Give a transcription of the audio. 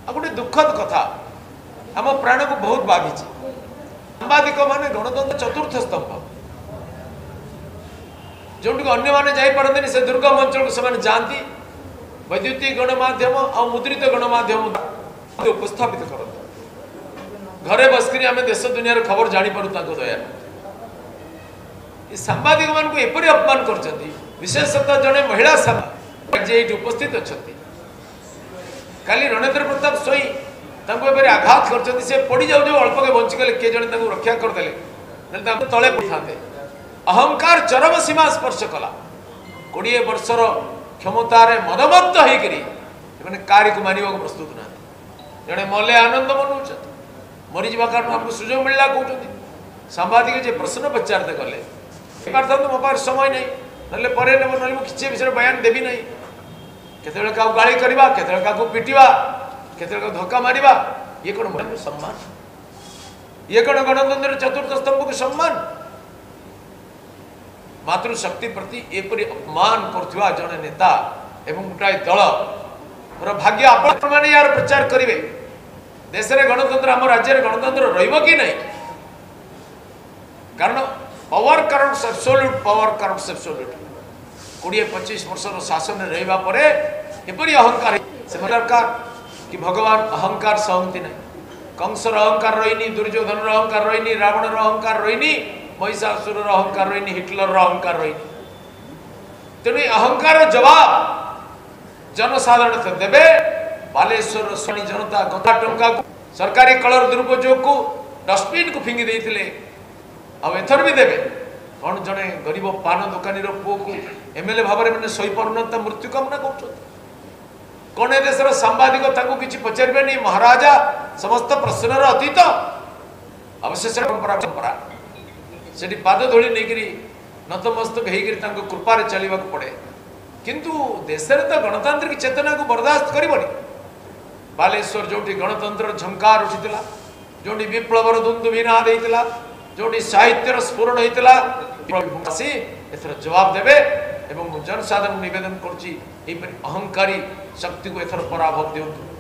आ गोटे दुखद कथा आम प्राण को बहुत बाधि। सांबादिक माने गणतंत्र चतुर्थ स्तंभ जो अन्य मैंने जापरती से दुर्गम अंचल को से जाती वैद्युतिक गणमाध्यम आ मुद्रित गणमाध्यम उपस्थापित करते घरे बसकर आम देश दुनिया खबर जापर दया सांबादिक मान एपरी अपमान कर विशेषतः जड़े महिला सांबादिक जे उपस्थित अच्छा काली रणेंद्र प्रताप स्वई एपरी आघात कर पड़ जाऊ अल्प के बंचीगले किए जड़े रक्षा करदे तले पड़े अहंकार चरम सीमा स्पर्श कला 20 वर्षर क्षमतार मदमत्त होकर कार्य को मानवा प्रस्तुत ना जड़े मले आनंद मनाऊँ मरीजा कारण आमको सुजोग मिलला कहते सांबादिक जे प्रश्न पचारते गले मो पास समय नहीं ना किसी विषय बयान देवी नहीं केते क्या गाड़ी करवा केते क्या पिटा केते धक्का मारिबा ये कौन सम्मान ये कौन गणतंत्र चतुर्थ स्तंभ को सम्मान मातृशक्ति प्रति एपरी अपमान करथिबा जने नेता एवं गोटाए दल भाग्य आपण माने यार प्रचार करिवे देश रे गणतंत्र आम राज्य रे गणतंत्र रहिबो कि नहीं कारण power corrupt absolute power corrupt absolute 20-25 वर्षर शासन रहिबा परे एपरी अहंकार सरकार कि भगवान अहंकार सहंती नहीं कंसर अहंकार रहीनी दुर्योधन अहंकार रहीनी रावण अहंकार रहीनी महिषासुर अहंकार रहीनी हिटलर अहंकार रहीनी तेणु अहंकार जवाब जनसाधारण देवे बालेश्वर शनि जनता गंगा टंका को सरकारी कलर दुरुपयोग को डस्टबिन को फिंगी देते आथर भी देवे कौन जड़े गरीब पान दुकानी पुओ को एमएलए भाव में शही पारना मृत्यु कामना कर कौन देशर सांबादिक किसी पचारे नहीं महाराजा समस्त प्रश्नर अतीत अवशेष परंपरा से पाद धूली नहीं नतमस्तक होकर कृपार चलने पड़े किंतु देश में तो गणतांत्रिक चेतना को बर्दाश्त करनी बालेश्वर जो गणतंत्र झंकार उठीला जो विप्लवर दुंदुभिनाद होता जो साहित्यर स्फुरण होता एथर जवाब देवे एवं जनसाधारण निवेदन करुँची अहंकारी शक्ति को एथर पराभव दिंतु।